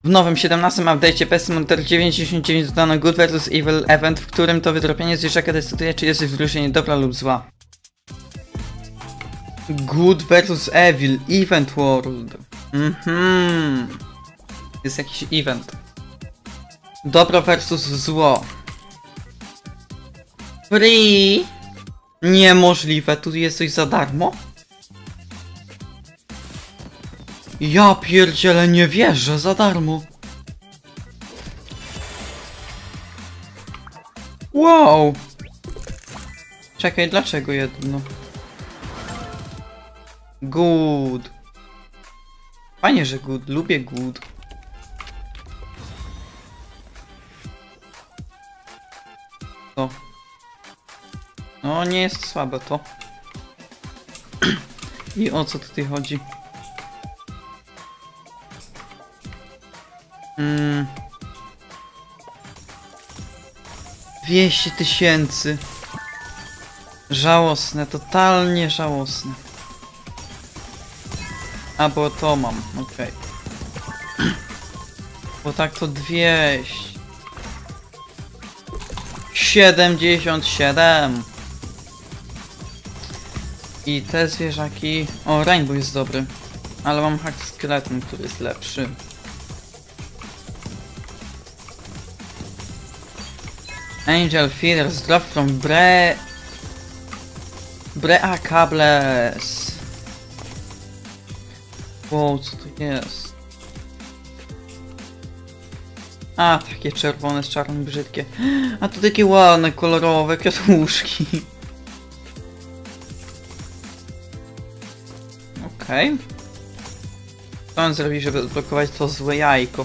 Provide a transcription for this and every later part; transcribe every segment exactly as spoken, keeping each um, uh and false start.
W nowym siedemnastym update'cie Pet Simulator dziewięćdziesiąt dziewięć dodano Good versus. Evil event, w którym to wydropienie zwierzaka decyduje, czy jest wyróżnienie dobra lub zła. Good versus. Evil Event World. Mhm. Jest jakiś event. Dobro versus zło. Free. Niemożliwe, tu jest coś za darmo? Ja pierdzielę, nie wierzę, za darmo. Wow. Czekaj, dlaczego jedno? Good. Fajnie, że good, lubię good. To. No, nie jest słabe to. I o co tutaj chodzi? Mm. dwieście tysięcy. Żałosne, totalnie żałosne. A, bo to mam, okej. Okay. Bo tak to dwieście. siedemdziesiąt siedem. I te zwierzaki... O, Rainbow jest dobry. Ale mam hack skeleton, który jest lepszy. Angel Feeders drop from Bre... Brea Cables. Wow, co to jest? A, takie czerwone z czarnym brzydkie. A to takie ładne, kolorowe kwiatuszki. Okej. Okay. Co on zrobi, żeby odblokować to złe jajko?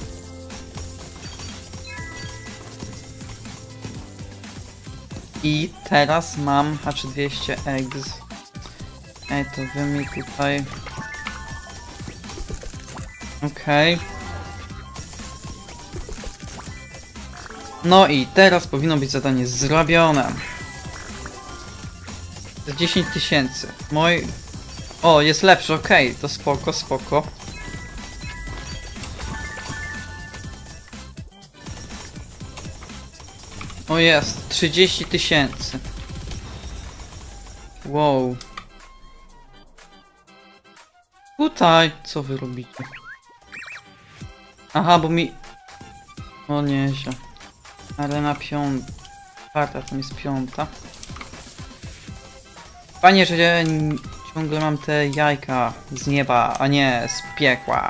I teraz mam H dwieście eggs. Ej, to wy mi tutaj... Okej. Okay. No i teraz powinno być zadanie zrobione. dziesięć tysięcy. Mój... O, jest lepszy, okej, okay. To spoko, spoko. O, jest, trzydzieści tysięcy. Wow. Tutaj, co wy robicie? Aha, bo mi... O, nieźle. Arena piąta. Czwarta, tam jest piąta. Fajnie, że ja ciągle mam te jajka z nieba, a nie z piekła.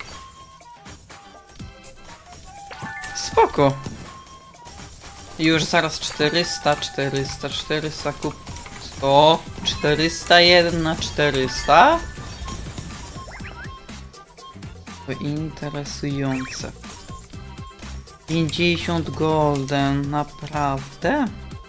Spoko. I już zaraz czterysta, czterysta, czterysta kup... sto, czterysta jeden na czterysta? To interesujące. pięćdziesiąt golden, naprawdę?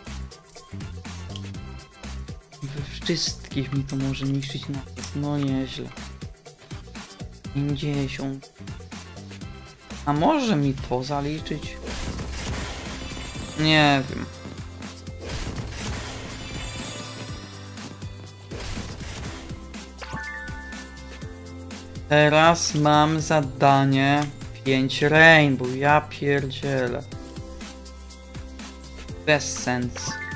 We wszystkich mi to może niszczyć na... No nieźle. pięćdziesiąt. A może mi to zaliczyć? Nie wiem. Teraz mam zadanie pięć Rainbow, ja pierdzielę. Bez sens.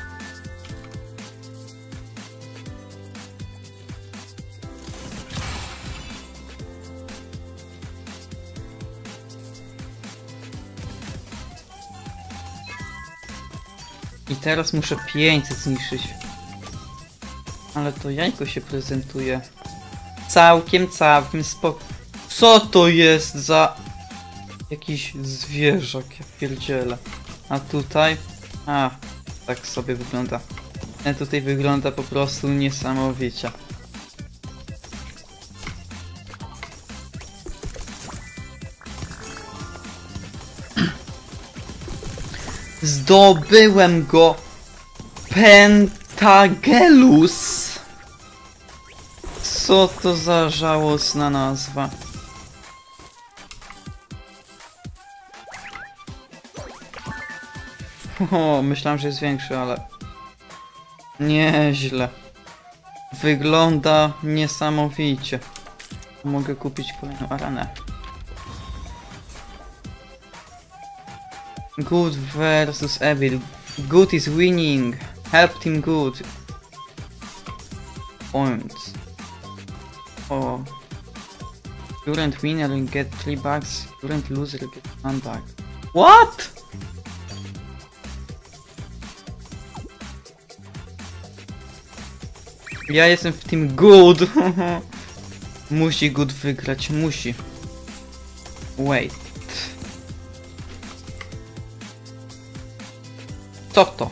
I teraz muszę pięćset zniszczyć. Ale to jajko się prezentuje. Całkiem, całkiem spoko. Co to jest za... Jakiś zwierzak, ja pierdzielę. A tutaj... A, tak sobie wygląda. A tutaj wygląda po prostu niesamowicie. Zdobyłem go! Pentagelus! Co to za żałosna nazwa? O, myślałem, że jest większy, ale... Nieźle. Wygląda niesamowicie. Mogę kupić kolejną arenę. Good versus Evil. Good is winning. Help team good. Points. Oh. Current winner will get three bucks. Current loser will get one buck. What? Ja jestem w team good. Musi good wygrać, musi. Wait. Co to?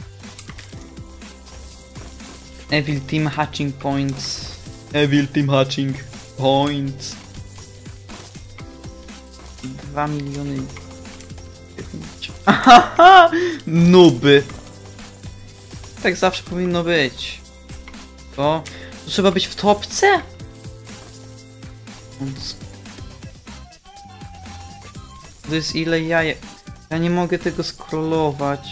Evil team hatching points. Evil team hatching points. Dwa miliony. Ahaha! Nuby. Tak zawsze powinno być. To? To trzeba być w topce? To jest ile jaje. Ja nie mogę tego scrollować.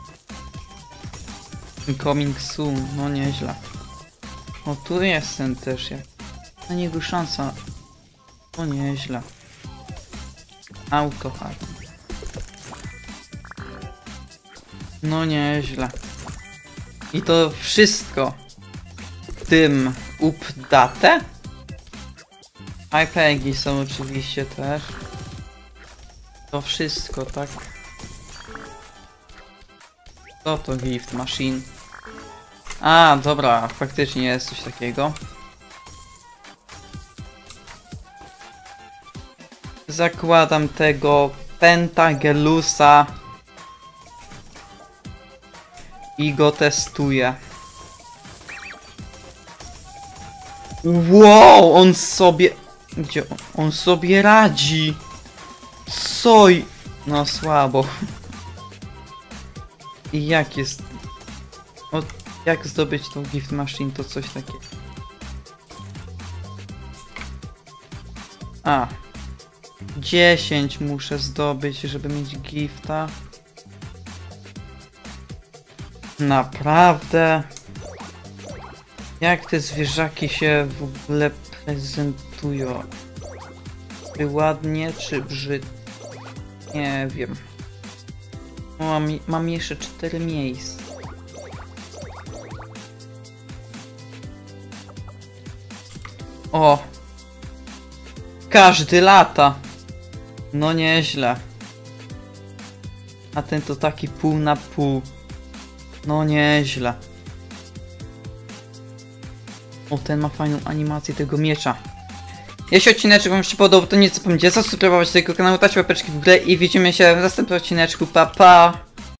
Coming soon, no nieźle. O, tu jestem też jak. Na niego szansa. No nieźle. Autohal. No nieźle. I to wszystko. W tym update? iPegi są oczywiście też. To wszystko, tak? Co to gift machine? A, dobra, faktycznie jest coś takiego. Zakładam tego Pentagelusa i go testuję. Wow, on sobie... Gdzie on, on sobie radzi? Soj... No słabo. I jak jest... O, jak zdobyć tą gift machine, to coś takiego. A. dziesięć muszę zdobyć, żeby mieć gifta. Naprawdę? Jak te zwierzaki się w ogóle prezentują? Czy ładnie, czy brzydko? Nie wiem. Mam, mam jeszcze cztery miejsca. O! Każdy lata! No nieźle. A ten to taki pół na pół. No nieźle. O, ten ma fajną animację tego miecza. Jeśli odcineczek wam się podobał, to nie zapomnijcie zasubskrybować tego kanału, dać łapeczki w górę i widzimy się w następnym odcineczku. Pa pa!